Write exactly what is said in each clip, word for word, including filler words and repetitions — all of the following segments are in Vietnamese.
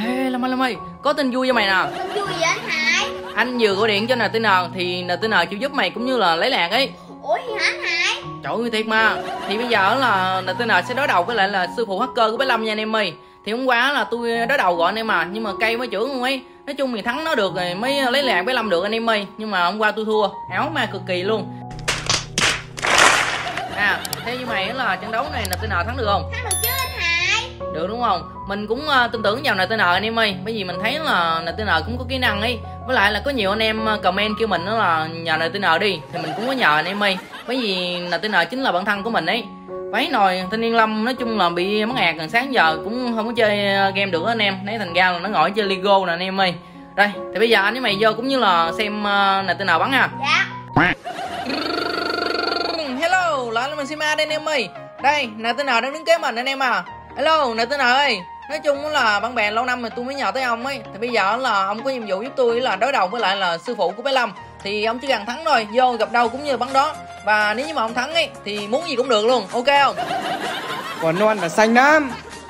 Ê Lâm ơi, Lâm ơi, có tin vui cho mày nè. Tin vui vậy anh Hải? Anh vừa gọi điện cho en tê en thì en tê en chịu giúp mày cũng như là lấy lạc ấy. Ủa gì hả anh Hải? Trời ơi thiệt mà. Thì bây giờ là en tê en sẽ đối đầu với lại là sư phụ hacker của bé Lâm nha anh em ơi. Thì hôm qua là tôi đối đầu gọi anh em mà, nhưng mà cây mới trưởng luôn ấy. Nói chung thì thắng nó được rồi mới lấy lạc bé Lâm được anh em ơi. Nhưng mà hôm qua tôi thua, áo ma cực kỳ luôn. À, theo như mày là trận đấu này en tê en thắng được không? Thắng được chứ anh Hải? Được đúng không? Mình cũng uh, tin tưởng vào en tê en anh em ơi. Bởi vì mình thấy là en tê en cũng có kỹ năng ấy. Với lại là có nhiều anh em comment kêu mình đó là nhờ en tê en đi. Thì mình cũng có nhờ anh em ơi. Bởi vì en tê en chính là bạn thân của mình ấy. Váy nồi thanh niên Lâm nói chung là bị mất ạc gần sáng giờ cũng không có chơi game được đó anh em. Đấy thành ra là nó ngồi chơi Lego nè anh em ơi. Đây, thì bây giờ anh với mày vô cũng như là xem uh, en tê en bắn ha. Dạ. Hello, lại là mình Sima đây anh em ơi. Đây, en tê en đang đứng kế mình anh em à. Hello, en tê en ơi. Nói chung là bạn bè lâu năm mà tôi mới nhờ tới ông ấy. Thì bây giờ là ông có nhiệm vụ giúp tôi là đối đầu với lại là sư phụ của bé Lâm. Thì ông chỉ cần thắng thôi, vô gặp đâu cũng như bắn đó. Và nếu như mà ông thắng ấy thì muốn gì cũng được luôn, ok không? Còn non và xanh lắm.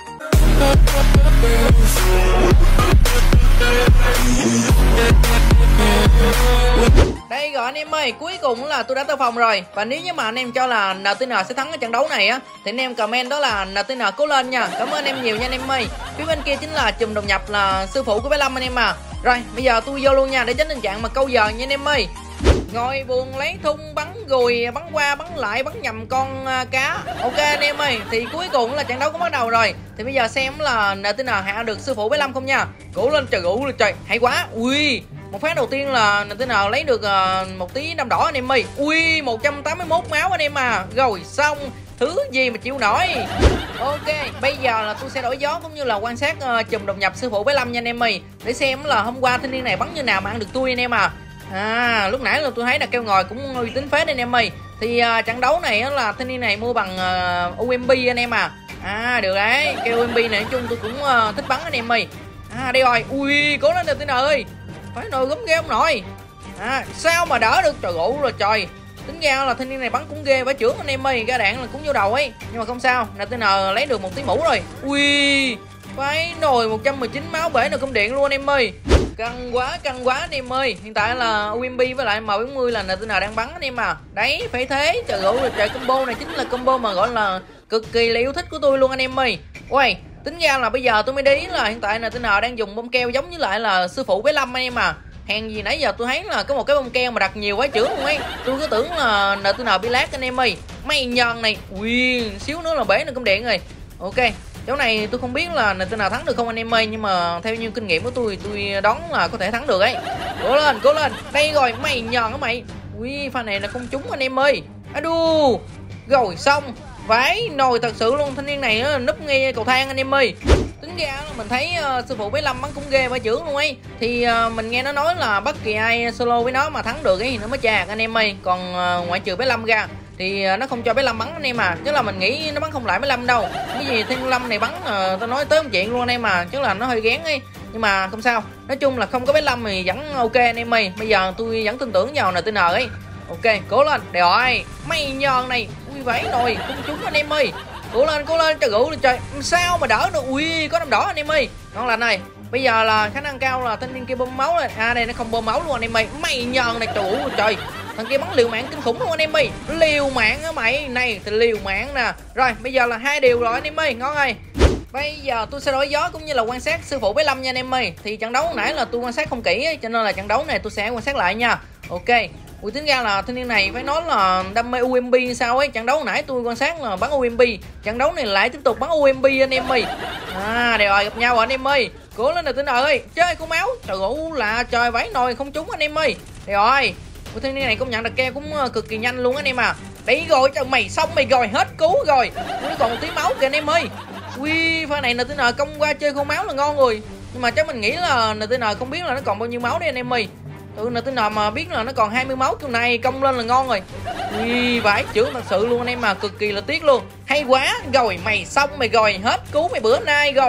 Đây rồi anh em ơi, cuối cùng là tôi đã tới phòng rồi. Và nếu như mà anh em cho là en tê en sẽ thắng ở trận đấu này á thì anh em comment đó là en tê en cố lên nha. Cảm ơn anh em nhiều nha anh em ơi. Phía bên kia chính là chùm đột nhập là sư phụ của bé Lâm anh em à. Rồi bây giờ tôi vô luôn nha để tránh tình trạng mà câu giờ nha anh em ơi. Ngồi buồn lấy thun bắn gùi, bắn qua bắn lại bắn nhầm con uh, cá. Ok anh em ơi, thì cuối cùng là trận đấu cũng bắt đầu rồi. Thì bây giờ xem là en tê en hạ được sư phụ bé Lâm không nha. Cố lên trời, gũ lên trời, hay quá. Ui, một phát đầu tiên là en tê en lấy được uh, một tí đâm đỏ anh em ơi. Ui, một trăm tám mươi mốt máu anh em à. Rồi xong, thứ gì mà chịu nổi. Ok, bây giờ là tôi sẽ đổi gió cũng như là quan sát uh, chùm đột nhập sư phụ bé Lâm nha anh em ơi. Để xem là hôm qua thanh niên này bắn như nào mà ăn được tôi anh em à. À, lúc nãy là tôi thấy là kêu ngồi cũng uy tín phết anh em ơi. Thì uh, trận đấu này là thanh niên này mua bằng uh, u em pê anh em à. À, được đấy, kêu u em pê này nói chung tôi cũng uh, thích bắn anh em ơi. À, đây rồi, ui, cố lên en tê en ơi. Phải nồi gấm ghê ông nội. À, sao mà đỡ được, trời ơi rồi trời. Tính ra là thanh niên này bắn cũng ghê vãi chưởng anh em ơi, ra đạn là cũng vô đầu ấy. Nhưng mà không sao, en tê en lấy được một tí mũ rồi. Ui, phải nồi một trăm mười chín máu bể nồi công điện luôn anh em ơi. Căng quá, căng quá anh em ơi. Hiện tại là u em pê với lại M bốn mươi là en tê en đang bắn anh em à. Đấy, phải thế, trời ơi trời, combo này chính là combo mà gọi là cực kỳ là yêu thích của tôi luôn anh em ơi. Ui, tính ra là bây giờ tôi mới để ý là hiện tại en tê en đang dùng bông keo giống như lại là sư phụ bé Lâm anh em à. Hèn gì nãy giờ tôi thấy là có một cái bông keo mà đặt nhiều quá chưởng luôn ấy. Tôi cứ tưởng là en tê en bị lag anh em ơi. May nhờn này, ui, xíu nữa là bể nồi công điện rồi. Ok, chỗ này tôi không biết là en tê en thắng được không anh em ơi, nhưng mà theo như kinh nghiệm của tôi tôi đoán là có thể thắng được ấy. Cố lên, cố lên. Đây rồi, mày nhờn hả mày. Ui, pha này là không trúng anh em ơi. Adu. Rồi xong. Vãi nồi thật sự luôn, thanh niên này núp ngay cầu thang anh em ơi. Tính ra là mình thấy uh, sư phụ bé Lâm bắn cũng ghê vãi chưởng luôn ấy. Thì uh, mình nghe nó nói là bất kỳ ai solo với nó mà thắng được ấy nó mới chạc anh em ơi. Còn uh, ngoại trừ bé Lâm ra thì nó không cho bé Lâm bắn anh em à. Chứ là mình nghĩ nó bắn không lại bé Lâm đâu. Cái gì Thiên Lâm này bắn uh, tao nói tới một chuyện luôn anh em à. Chứ là nó hơi ghén ấy. Nhưng mà không sao, nói chung là không có bé Lâm thì vẫn ok anh em ơi. Bây giờ tôi vẫn tin tưởng vào en tê en ấy. Ok, cố lên, rồi, mày nhờn này. Ui vãi nồi, không trúng anh em ơi. Cố lên, cố lên, trời gũ lên trời. Sao mà đỡ được, ui, có đâm đỏ anh em ơi. Ngon lành này. Bây giờ là khả năng cao là thanh niên kia bơm máu rồi. À đây nó không bơm máu luôn anh em ơi. Mày nhờn này, trời ơi trời. Thằng kia bắn liều mạng kinh khủng luôn anh em ơi. Liều mạng á mày. Này thì liều mạng nè. Rồi bây giờ là hai điều rồi anh em ơi. Ngon ơi. Bây giờ tôi sẽ đổi gió cũng như là quan sát sư phụ bé Lâm nha anh em ơi. Thì trận đấu nãy là tôi quan sát không kỹ ấy, cho nên là trận đấu này tôi sẽ quan sát lại nha. Ok. Ui, tính ra là thanh niên này phải nói là đam mê u em pê sao ấy. Trận đấu nãy tôi quan sát là bắn u em pê, trận đấu này lại tiếp tục bắn u em pê anh em ơi. À đây rồi, gặp nhau rồi anh em ơi. Cố lên en tê en ơi, chơi con máu. Trời ơi là trời, vãi nồi không trúng anh em ơi. Đây rồi. Ui, thanh niên này công nhận đặt keo cũng cực kỳ nhanh luôn anh em à. Đấy rồi, trời mày xong mày rồi, hết cứu rồi. Ui, còn một tí máu kìa anh em ơi. Ui, pha này en tê en công qua chơi con máu là ngon rồi. Nhưng mà chắc mình nghĩ là en tê en không biết là nó còn bao nhiêu máu đấy anh em ơi. Ừ, en tê en mà biết là nó còn hai mươi máu kiểu này công lên là ngon rồi. Ui, vãi chưởng thật sự luôn anh em mà, cực kỳ là tiếc luôn. Hay quá, rồi mày xong mày rồi, hết cứu mày bữa nay rồi.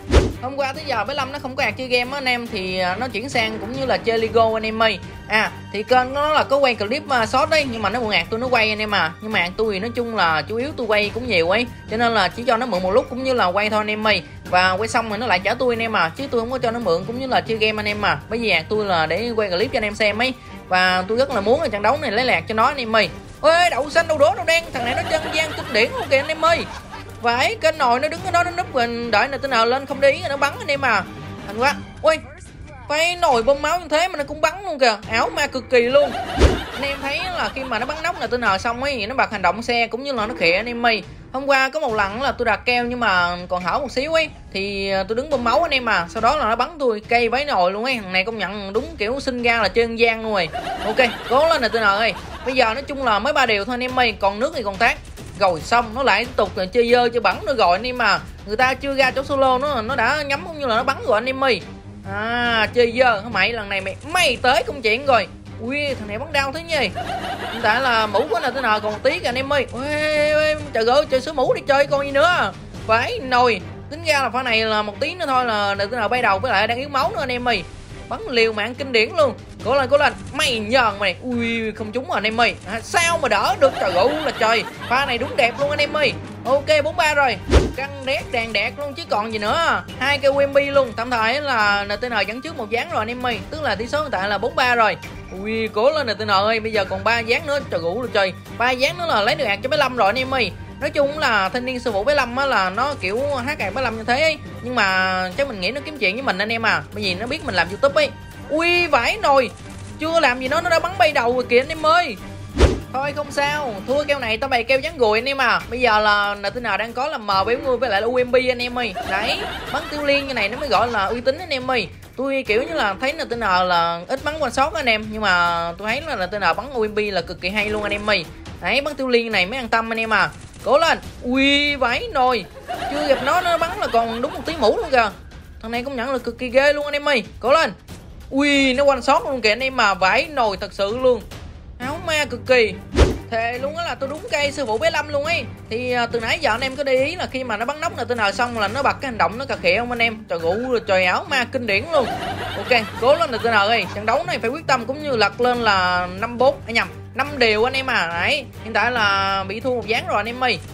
Hôm qua tới giờ bé Lâm nó không có hạt chơi game á anh em, thì nó chuyển sang cũng như là chơi Lego anh em ơi. À thì kênh nó là có quay clip uh, short đấy, nhưng mà nó mượn hạt tôi nó quay anh em à. Nhưng mà hạt tôi thì nói chung là chủ yếu tôi quay cũng nhiều ấy, cho nên là chỉ cho nó mượn một lúc cũng như là quay thôi anh em ơi. Và quay xong rồi nó lại trả tôi anh em à, chứ tôi không có cho nó mượn cũng như là chơi game anh em à. Bởi vì hạt tôi là để quay clip cho anh em xem ấy, và tôi rất là muốn là trận đấu này lấy lạc cho nó anh em ơi. Ôi đậu xanh đậu đỏ đậu đen, thằng này nó chân gian kinh điển luôn kìa anh em ơi. Vậy cái nồi nó đứng ở đó nó núp mình đợi nè tên nào lên không đi nó bắn anh em à. Thành quá. Ui, phải nồi bơm máu như thế mà nó cũng bắn luôn kìa, ảo ma cực kỳ luôn. Anh em thấy là khi mà nó bắn nóc là tên nào xong ấy nó bật hành động xe cũng như là nó khịa anh em ơi. Hôm qua có một lần là tôi đặt keo nhưng mà còn hở một xíu ấy, thì tôi đứng bơm máu anh em à, sau đó là nó bắn tôi cây váy nồi luôn ấy. Thằng này công nhận đúng kiểu sinh ra là chơi ăn gian luôn rồi. Ok, cố lên nè tên nào ơi. Bây giờ nói chung là mới ba điều thôi anh em ơi, còn nước thì còn tát. Rồi xong nó lại tiếp tục chơi dơ chơi bắn nữa rồi anh em à. Người ta chưa ra chỗ solo nó nó đã nhắm cũng như là nó bắn rồi anh em ơi. À chơi dơ hả mày, lần này mày mày tới công chuyện rồi. Ui thằng này bắn đau thế nhỉ. Hiện tại là mũ của nào tới nào còn một tí kìa anh em ơi. Ui, trời ơi chơi sứ mũ đi chơi con gì nữa. Phải nồi. Tính ra là pha này là một tí nữa thôi là tới nào bay đầu với lại đang yếu máu nữa anh em ơi. Bắn liều mạng kinh điển luôn. Cố lên cố lên mày nhờn mày. Ui không trúng rồi anh em ơi. À, sao mà đỡ được, trời ơi là trời. Pha này đúng đẹp luôn anh em ơi. Ok bốn ba rồi. Căng đét đàn đẹp luôn chứ còn gì nữa. Hai cây u em bê luôn. Tạm thời là en tê en dẫn trước một ván rồi anh em ơi. Tức là tỷ số hiện tại là bốn ba rồi. Ui cố lên en tê en ơi. Bây giờ còn ba ván nữa, trời ơi là trời. ba ván nữa là lấy được hạt cho bé Lâm rồi anh em ơi. Nói chung là thanh niên sư phụ bé Lâm á là nó kiểu hát hạt bé Lâm như thế ấy. Nhưng mà chắc mình nghĩ nó kiếm chuyện với mình anh em à, bởi vì nó biết mình làm YouTube ấy. Ui vãi nồi, chưa làm gì nó nó đã bắn bay đầu rồi kìa anh em ơi. Thôi không sao, thua keo này tao bày keo dán gùi anh em à. Bây giờ là en tê en đang có là M bảy mươi với lại là u em bê anh em ơi. Đấy, bắn tiêu liên như này nó mới gọi là uy tín anh em ơi. Tôi kiểu như là thấy en tê en là ít bắn one shot anh em, nhưng mà tôi thấy là en tê en bắn u em bê là cực kỳ hay luôn anh em ơi. Đấy, bắn tiêu liên như này mới an tâm anh em à. Cố lên. Ui vãi nồi, chưa gặp nó nó bắn là còn đúng một tí mũ luôn kìa. Thằng này công nhận là cực kỳ ghê luôn anh em ơi. Cố lên. Ui nó one shot luôn kìa anh em mà, vãi nồi thật sự luôn. Áo ma cực kỳ. Thề luôn á là tôi đúng cây sư phụ bé Lâm luôn ấy. Thì à, từ nãy giờ anh em có để ý là khi mà nó bắn nóc en tê en xong là nó bật cái hành động nó cà khịa không anh em. Trời ơi trời, áo ma kinh điển luôn. Ok cố lên en tê en ơi. Trận đấu này phải quyết tâm cũng như lật lên là năm bốn à nhầm năm điều anh em à. Đấy hiện tại là bị thua một ván rồi anh em ơi.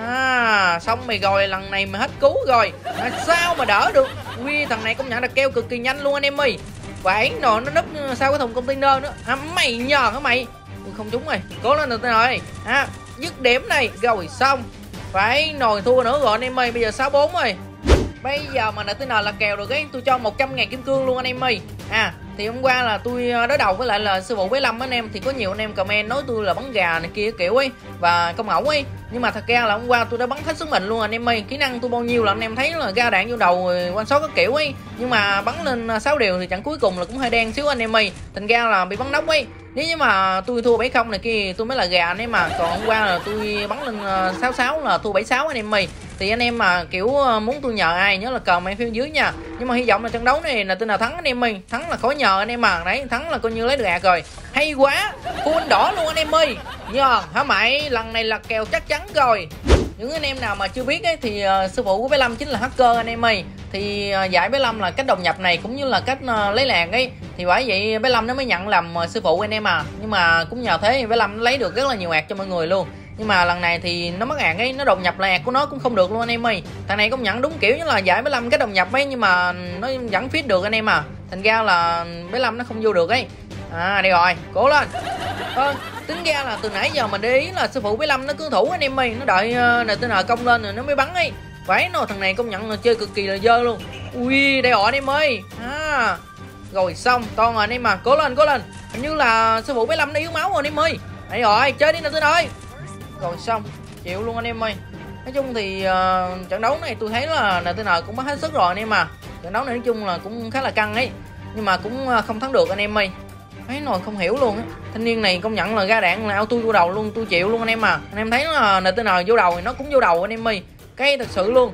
À xong mày rồi, lần này mày hết cứu rồi. À, sao mà đỡ được. Ui thằng này công nhận là keo cực kỳ nhanh luôn anh em ơi. Vãi nồi nó núp sau cái thùng container nữa. À, mày nhờ hả mày. Ui, không trúng rồi. Cố lên en tê en ơi. À dứt điểm này rồi xong. Phải nồi thua nữa rồi anh em ơi. Bây giờ sáu bốn rồi. Bây giờ mà en tê en là kèo được ấy, tôi cho một trăm ngàn kim cương luôn anh em ơi. À thì hôm qua là tôi đối đầu với lại là sư phụ với Lâm anh em, thì có nhiều anh em comment nói tôi là bắn gà này kia kiểu ấy và công ẩu ấy, nhưng mà thật ra là hôm qua tôi đã bắn hết sức mình luôn anh em ơi. Kỹ năng tôi bao nhiêu là anh em thấy là ra đạn vô đầu one shot các kiểu ấy, nhưng mà bắn lên sáu điều thì trận cuối cùng là cũng hơi đen xíu anh em ơi, thành ra là bị bắn nóc ấy. Nếu như mà tôi thua bảy không này kia tôi mới là gà anh em mà, còn hôm qua là tôi bắn lên sáu sáu là thua bảy sáu anh em ơi. Thì anh em mà kiểu muốn tôi nhờ ai nhớ là comment phía dưới nha. Nhưng mà hy vọng là trận đấu này là tên nào thắng anh em ơi, thắng là khỏi nhờ anh em mà. Đấy thắng là coi như lấy được hạt rồi, hay quá, full đỏ luôn anh em ơi. Nhờ hả mày, lần này là kèo chắc chắn rồi. Những anh em nào mà chưa biết ấy, thì uh, sư phụ của bé Lâm chính là hacker anh em ơi. Thì uh, dạy bé Lâm là cách đồng nhập này cũng như là cách uh, lấy làng ấy. Thì bởi vậy bé Lâm nó mới nhận làm uh, sư phụ anh em à. Nhưng mà cũng nhờ thế bé Lâm lấy được rất là nhiều hạt cho mọi người luôn. Nhưng mà lần này thì nó mất hạt ấy, nó đồng nhập là hạt của nó cũng không được luôn anh em ơi. Thằng này cũng nhận đúng kiểu như là giải bé Lâm cái đồng nhập ấy, nhưng mà nó vẫn fit được anh em à. Thành ra là bé Lâm nó không vô được ấy. À đây rồi, cố lên. Ờ, tính ra là từ nãy giờ mình để ý là sư phụ bé Lâm nó cứ thủ anh em ơi, nó đợi uh, en tê en công lên rồi nó mới bắn ấy. Vậy nó thằng này công nhận là chơi cực kỳ là dơ luôn. Ui đây rồi anh em ơi. À rồi xong, con rồi anh em mà, cố lên cố lên. Hình như là sư phụ bé Lâm nó yếu máu rồi anh em ơi. Đây rồi, chơi đi en tê en ơi. Rồi xong, chịu luôn anh em ơi. Nói chung thì uh, trận đấu này tôi thấy là en tê en cũng mất hết sức rồi anh em à. Trận đấu này nói chung là cũng khá là căng ấy, nhưng mà cũng không thắng được anh em ơi. Thấy nồi không hiểu luôn á. Thanh niên này công nhận là ra đạn là auto vô đầu luôn, tôi chịu luôn anh em à. Anh em thấy là en tê en vô đầu thì nó cũng vô đầu anh em ơi. Cái thật sự luôn.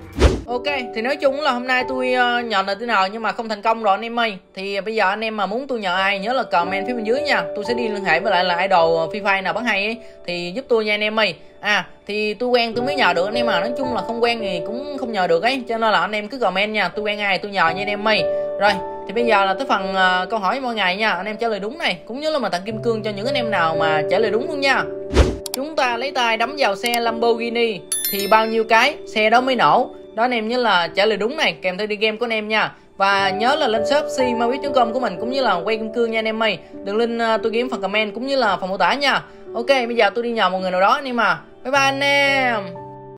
Ok, thì nói chung là hôm nay tôi uh, nhờ en tê en nhưng mà không thành công rồi anh em ơi. Thì bây giờ anh em mà muốn tôi nhờ ai nhớ là comment phía bên dưới nha. Tôi sẽ đi liên hệ với lại là idol Free Fire nào bán hay ấy, thì giúp tôi nha anh em ơi. À thì tôi quen tôi mới nhờ được anh em, mà nói chung là không quen thì cũng không nhờ được ấy, cho nên là anh em cứ comment nha, tôi quen ai tôi nhờ nha anh em ơi. Rồi thì bây giờ là tới phần uh, câu hỏi mỗi ngày nha, anh em trả lời đúng này, cũng như là mà tặng kim cương cho những anh em nào mà trả lời đúng luôn nha. Chúng ta lấy tay đấm vào xe Lamborghini thì bao nhiêu cái xe đó mới nổ? Đó anh em nhớ là trả lời đúng này kèm theo đi game của anh em nha. Và nhớ là lên shop c mavic chấm com của mình cũng như là quay kim cương nha anh em ơi. Đường link uh, tôi kiếm phần comment cũng như là phần mô tả nha. Ok, bây giờ tôi đi nhờ một người nào đó anh em à. Bye bye anh em.